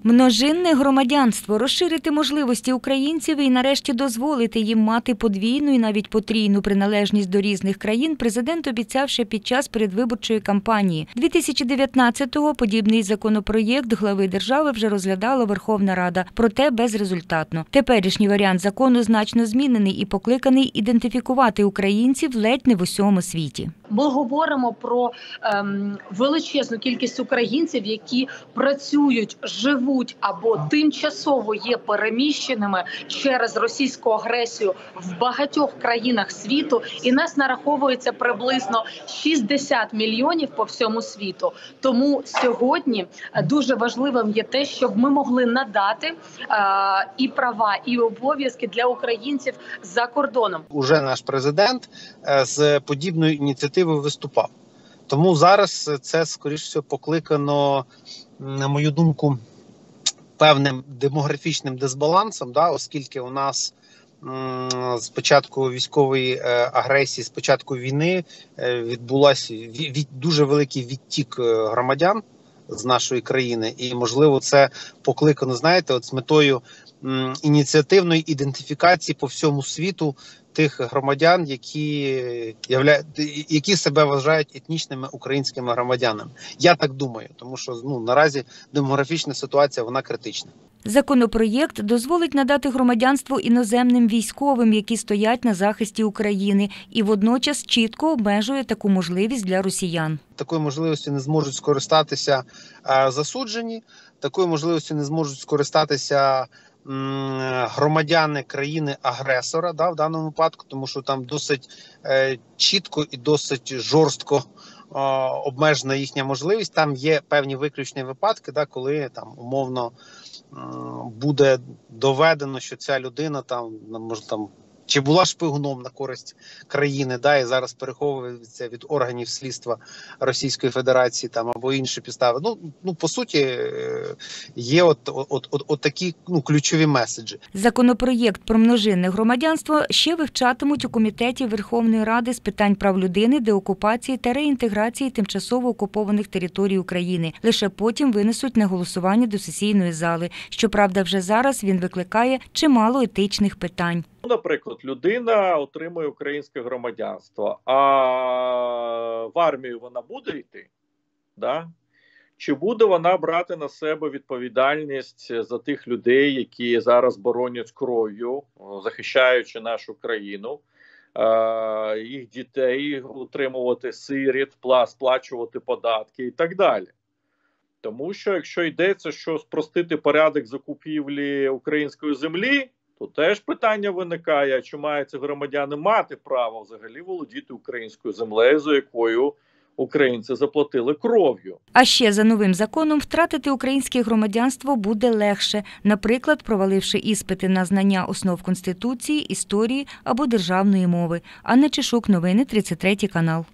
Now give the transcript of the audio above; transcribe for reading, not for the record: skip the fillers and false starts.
Множинне громадянство – розширити можливості українців і нарешті дозволити їм мати подвійну і навіть потрійну приналежність до різних країн президент обіцяв ще під час передвиборчої кампанії. 2019-го подібний законопроєкт глави держави вже розглядала Верховна Рада, проте безрезультатно. Теперішній варіант закону значно змінений і покликаний ідентифікувати українців ледь не в усьому світі. Ми говоримо про величезну кількість українців, які працюють, живуть або тимчасово є переміщеними через російську агресію в багатьох країнах світу, і нас нараховується приблизно 60 мільйонів по всьому світу. Тому сьогодні дуже важливим є те, щоб ми могли надати і права, і обов'язки для українців за кордоном. Уже наш президент з подібною ініціативою виступав. Тому зараз це, скоріш всього, покликано, на мою думку, певним демографічним дисбалансом, оскільки у нас з початку військової агресії, з початку війни відбулася дуже великий відтік громадян з нашої країни. І, можливо, це покликано, знаєте, з метою ініціативної ідентифікації по всьому світу тих громадян, які себе вважають етнічними українськими громадянами. Я так думаю, тому що наразі демографічна ситуація, вона критична. Законопроєкт дозволить надати громадянство іноземним військовим, які стоять на захисті України, і водночас чітко обмежує таку можливість для росіян. Такою можливістю не зможуть скористатися засуджені, такою можливістю не зможуть скористатися громадяни країни-агресора, в даному випадку, тому що там досить чітко і досить жорстко обмежена їхня можливість. Там є певні виключні випадки, коли умовно буде доведено, що ця людина чи була шпигуном на користь країни, і зараз переховується від органів слідства Російської Федерації або інші підстави. По суті, є такі ключові меседжі. Законопроєкт про множинне громадянство ще вивчатимуть у Комітеті Верховної Ради з питань прав людини, деокупації та реінтеграції тимчасово окупованих територій України. Лише потім винесуть на голосування до сесійної зали. Щоправда, вже зараз він викликає чимало етичних питань. Наприклад, людина отримує українське громадянство, а в армію вона буде йти? Чи буде вона брати на себе відповідальність за тих людей, які зараз боронять кров'ю, захищаючи нашу країну, їх дітей утримувати, сиріт, сплачувати податки і так далі? Тому що, якщо йдеться, що спростити порядок закупівлі української землі, то теж питання виникає, чи мають ці громадяни мати право взагалі володіти українською землею, за якою українці заплатили кров'ю. А ще за новим законом втратити українське громадянство буде легше, наприклад, проваливши іспити на знання основ Конституції, історії або державної мови. Анна Чешук, новини, 33 канал.